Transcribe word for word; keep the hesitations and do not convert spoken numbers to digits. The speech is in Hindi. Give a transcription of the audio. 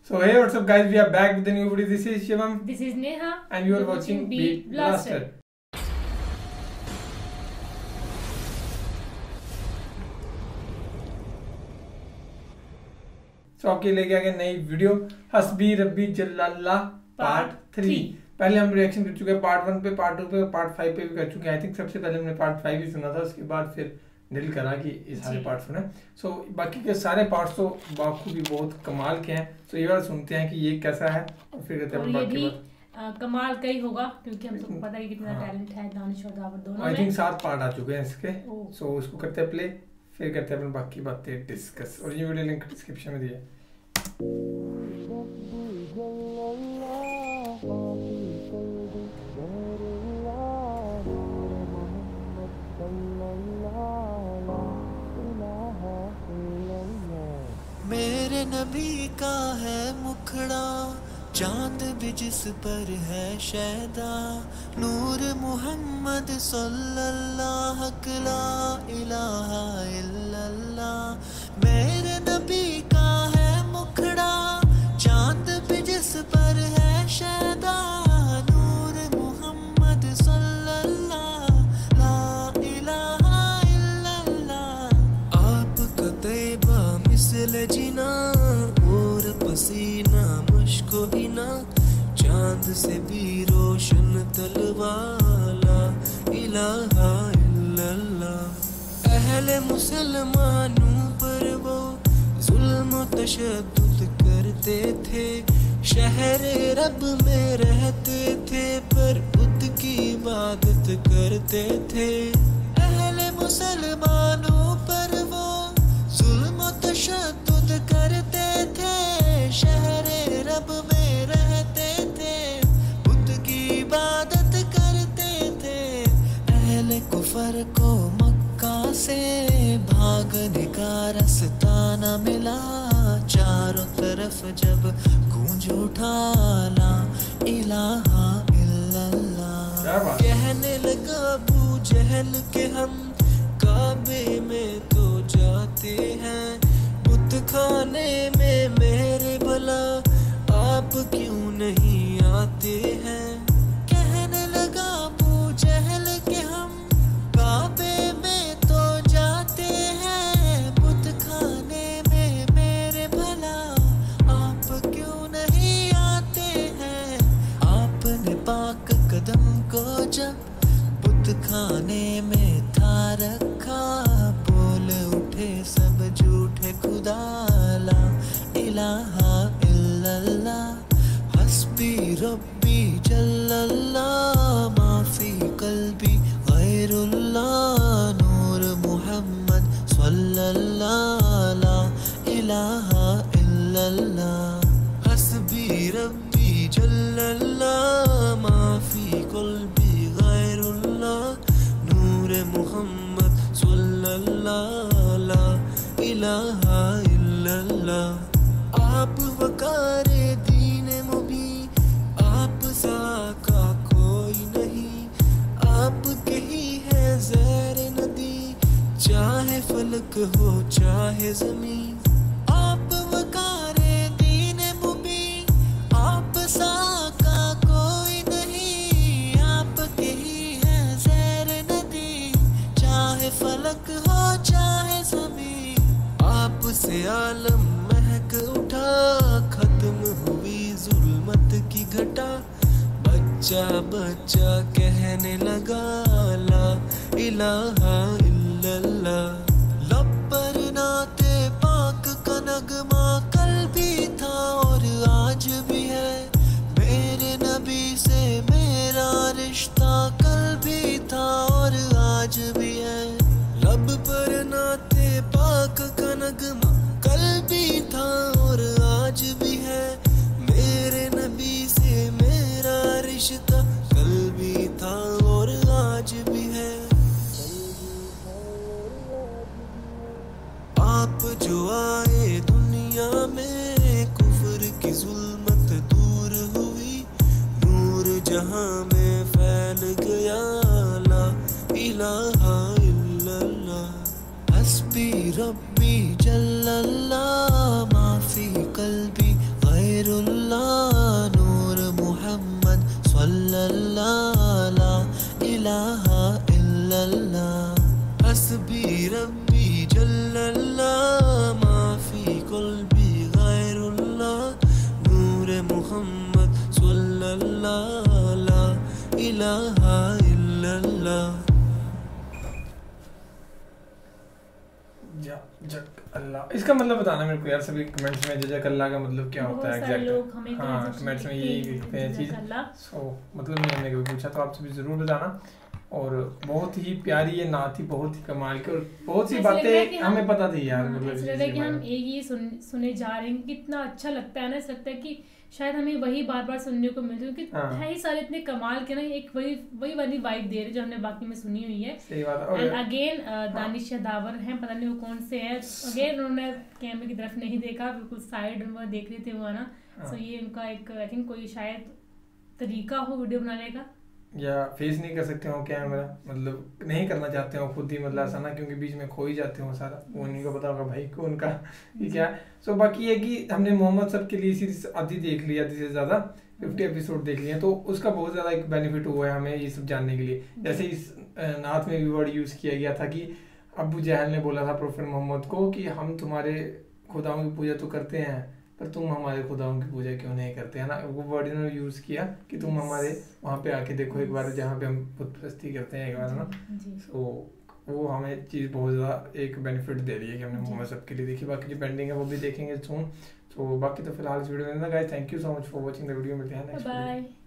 So hey, what's up guys, we are back with the new video. This is Shivam. This is Neha. And you are watching Beat Blaster. So आपके लेके आ गए नई वीडियो हस्बी रब्बी जल्लाल्लाह पार्ट थ्री। पहले हम रिएक्शन कर चुके हैं पार्ट वन पे, पार्ट टू पे, पार्ट फाइव पे भी कर चुके हैं। आई थिंक सबसे पहले हमने पार्ट फाइव ही सुना था, उसके बाद फिर दिल करा कि ये सारे पार्ट सुने। सो so, बाकी के सारे पार्ट्स तो बाखूबी बहुत कमाल के हैं। सो so, ये बार सुनते हैं कि ये कैसा है और फिर कहते हैं बाकी बात कमाल का ही होगा, क्योंकि हम सबको पता है कि कितना टैलेंट है दानिश और दावर दोनों में। आई थिंक सात पार्ट आ चुके हैं इसके। सो so, उसको करते हैं प्ले, फिर करते हैं अपन बाकी बातें डिस्कस। और ये वीडियो लिंक डिस्क्रिप्शन में दिया है। मेरे नबी का है मुखड़ा, चांद भी जिस पर है शैदा, नूर मुहम्मद सल्लल्लाहु ला इलाहा इल्लल्लाह। मेरे नबी का है मुखड़ा, चांद भी जिस पर है शैदा, नूर मुहम्मद सल्लल्लाहु ला इलाहा इल्लल्लाह। आपका तैबा मिसल जिना और पसीना मुश्को हिना, चांद से भी रोशन तलवाला इलाहा इल्लल्लाह। अहले मुसलमानों पर वो जुल्म तशद्दुद करते थे, शहरे रब में रहते थे पर बुत की इबादत करते थे। अहले मुसलमानों पर वो जुल्म तशद्दुद करते थे, शहरे रब में रहते थे, बुत की इबादत करते थे। अहले कुफर को मक्का से भागने का रास्ता न मिला, चारों तरफ जब गूंज उठा ला इलाहा इल्लल्लाह। कहने लगा अबू जहल के हम काबे में तो जाते हैं, बुत खाने में मेरे भला आप क्यों नहीं आते हैं। कहने लगा अबू जहल के हम काबे में तो जाते हैं, बुत खाने में मेरे भला आप क्यों नहीं आते हैं। आपने पाक कदम को जब बुत खाने में था रखा, बोल उठे सब झूठे खुदा ला इलाहा इल्लल्लाह। हस्बी रब्बी जल्लल्लाह माफी कल्बी गैरुल्लाह, नूर मुहम्मद सल्लल्लाहु ला इलाहा इल्लल्लाह। हस्बी रब्बी जल्लल्लाह माफी कल्बी गैरुल्लाह, नूर मुहम्मद सल्लल्लाहु ला इलाहा इल्लल्लाह। आप वकारे दीन मुबी, आप सा का कोई नहीं, आप कही है ज़ैर नदी, चाहे फलक हो चाहे ज़मीन। आप वकारे दीन मुबी, आप सा का कोई नहीं, आप कही है ज़ैर नदी, चाहे फलक हो चाहे ज़मीन। आपसे आलम महक उठा, खत्म हुई जुल्मत की घटा, बच्चा बच्चा कहने लगा ला इलाहा इल्लल्लाह। लब पर नाते पाक का नगमा कल भी था और आज भी है, मेरे नबी से मेरा रिश्ता कल भी था और आज भी है। लब पर नाते पाक का नगमा कल भी था और आज भी है, मेरे नबी से मेरा रिश्ता कल भी था और आज भी है। आप जो आए दुनिया में, कुफर की जुल्मत दूर हुई, नूर जहां में फैल गया ला इलाहा इल्लल्लाह। हस्बी रब्बी जल्लल्लाह माफी कल्बी गैर मतलब बताना मेरे को यार सभी कमेंट्स में जज़ाकल्लाह का मतलब क्या होता है एग्जैक्ट। हाँ कमेंट्स में यही लिखते हैं चीज़। सो मतलब नहीं हमने कभी पूछा तो आप सभी ज़रूर बताना। और बहुत ही प्यारी ये नात थी, बहुत ही कमाल की, और बहुत सी बातें हमें पता थी यार। मतलब ऐसा लग रहा है कि हम एक ही सुन, सुने जा रहे हैं, कितना अच्छा लगता है ना। ऐसा लगता है कि शायद हमें वही बार बार सुनने को मिलती है, क्योंकि है ही सारे इतने कमाल के ना, एक वही वही वाली वाइब दे रहे जो हमने बाकी में सुनी हुई है। सही बात है। एंड अगेन दानिश दावर हैं, पता नहीं वो कौन से हैं, अगेन उन्होंने कैमरे की तरफ नहीं देखा, बिल्कुल साइड में देख रहे थे वो ना। सो ये उनका एक आई थिंक कोई शायद तरीका हो वीडियो बनाने का, या फेस नहीं कर सकते हो कैमरा, मतलब नहीं करना चाहते हो खुद ही, मतलब ऐसा ना, क्योंकि बीच में खो ही जाते हो सारा, वो उन्हीं को पता होगा भाई को उनका कि क्या। सो so, बाकी ये कि हमने मोहम्मद सब के लिए सीरीज आधी देख लिया, आधी से ज़्यादा फिफ्टी एपिसोड देख लिए, तो उसका बहुत ज़्यादा एक बेनिफिट हुआ है हमें ये सब जानने के लिए। जैसे इस नात में भी वर्ड यूज़ किया गया था कि अबू जहल ने बोला था प्रोफेट मोहम्मद को कि हम तुम्हारे खुदाओं की पूजा तो करते हैं, पर तुम हमारे खुदाओं की पूजा क्यों नहीं करते, है ना। वो वर्ड इन्होंने यूज़ किया कि तुम हमारे वहाँ पे आके देखो एक बार, जहाँ पे हम बुत परस्ती करते हैं एक बार, ना। तो वो हमें चीज़ बहुत ज़्यादा एक बेनिफिट दे रही है कि हमने मोहम्मद सब के लिए देखी। बाकी जो पेंडिंग है वो भी देखेंगे सून। तो बाकी तो फिलहाल इस वीडियो में ना guys, thank you so much for watching the video. मिलते हैं नेक्स्ट वीडियो।